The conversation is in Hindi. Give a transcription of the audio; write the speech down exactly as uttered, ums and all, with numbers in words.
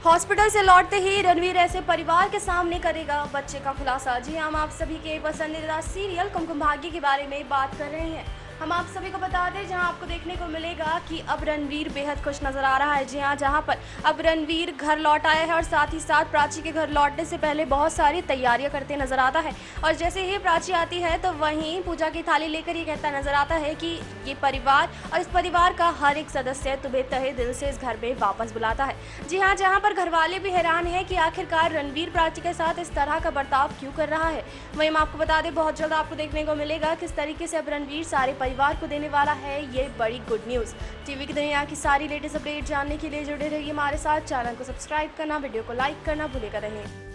हॉस्पिटल से लौटते ही रणवीर ऐसे परिवार के सामने करेगा बच्चे का खुलासा। जी हम आप सभी के पसंदीदा सीरियल कुमकुम भाग्य के बारे में बात कर रहे हैं। हम आप सभी को बता दें जहां आपको देखने को मिलेगा कि अब रणवीर बेहद खुश नजर आ रहा है। जी हां, जहां पर अब रणवीर घर लौट आया है और साथ ही साथ प्राची के घर लौटने से पहले बहुत सारी तैयारियां करते नजर आता है। और जैसे ही प्राची आती है तो वहीं पूजा की थाली लेकर ये कहता नजर आता है कि ये परिवार और इस परिवार का हर एक सदस्य तुम्हें तहे दिल से इस घर में वापस बुलाता है। जी हाँ, जहाँ पर घर वाले भी हैरान है कि आखिरकार रणवीर प्राची के साथ इस तरह का बर्ताव क्यों कर रहा है। वहीं हम आपको बता दें बहुत जल्द आपको देखने को मिलेगा किस तरीके से अब रणवीर सारे परिवार को देने वाला है ये बड़ी गुड न्यूज़। टीवी की दुनिया की सारी लेटेस्ट अपडेट जानने के लिए जुड़े रहिए हमारे साथ। चैनल को सब्सक्राइब करना, वीडियो को लाइक करना भूलेगा नहीं।